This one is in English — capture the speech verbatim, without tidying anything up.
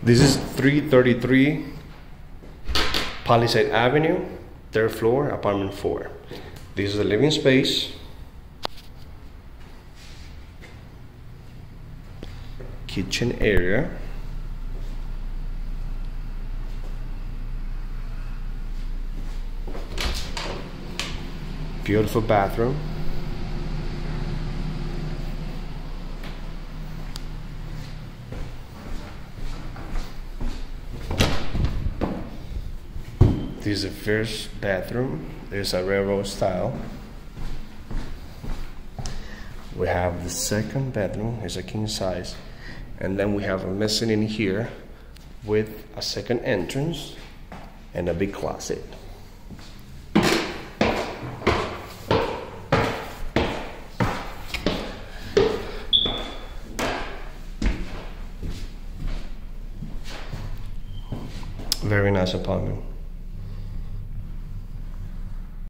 This is three thirty-three Palisade Avenue, third floor, apartment four. This is the living space. Kitchen area. Beautiful bathroom. This is the first bathroom. There's a railroad style. We have the second bedroom. It's a king size. And then we have a mezzanine here with a second entrance and a big closet. Very nice apartment.